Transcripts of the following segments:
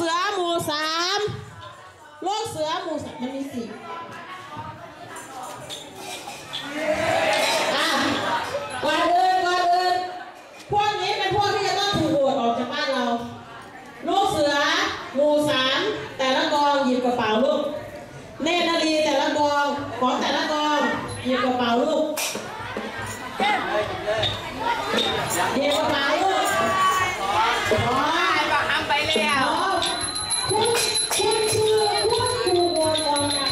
สือหมู่สามลูกเสือหมู่สามมันมี4ก่อนอื่นพวกนี้เป็นพวกที่จะต้องถูกโหวตออกจากบ้านเราลูกเสือหมู่3แต่ละกองหยิบกระเป๋าลูกเนตรนารีแต่ละกองของแต่ละกองหยิบกระเป๋าลูกหยิบกระเป๋าลูกทำไปแล้วคุณคือผู้ถูกโหวตออกจาก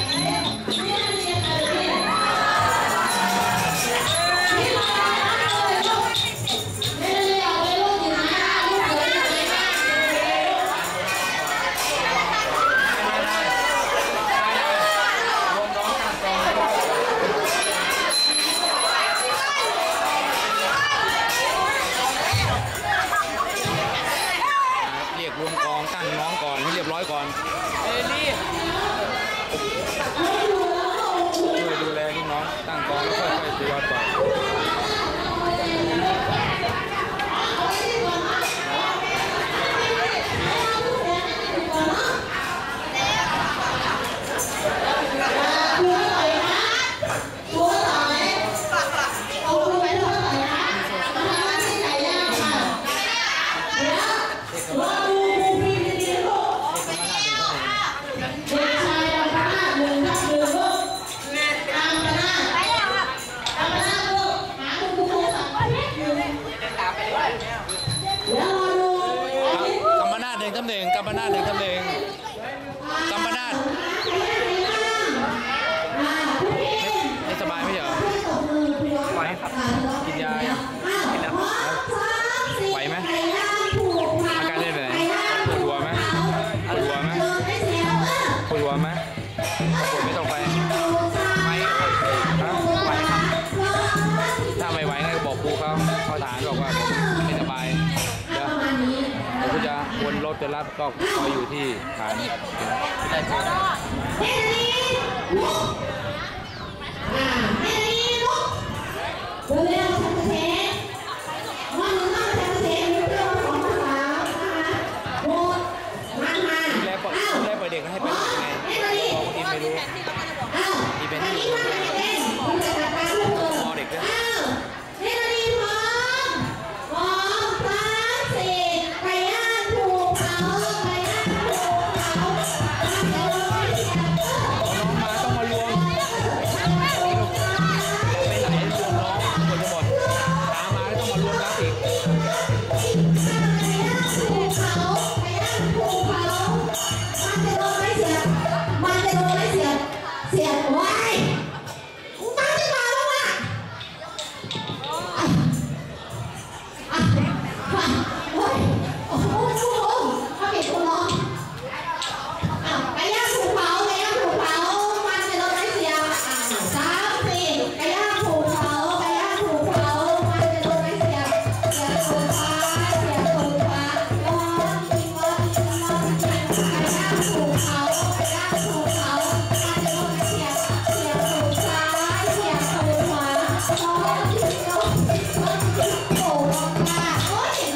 รวมกองตั้งน้องก่อนให้เรียบร้อยก่อนช่วยดูแลลูกน้องตั้งกองแล้วค่อยๆตรวจก่อนกัมปนาท1 กัมปนาทไม่สบายไม่เหรอไหวครับกินยากินแล้วไหวไหมอาการเป็นไงปวดหัวไหมปวดไม่ต้องไปไหวครับถ้าไม่ไหวก็บอกครูเขาฐานบอกว่าผมไม่สบายผมจะวนรถไปรับก็คอยอยู่ที่ฐานดูแลเด็กให้เป็นยังไงบอกคนอื่นไม่รู้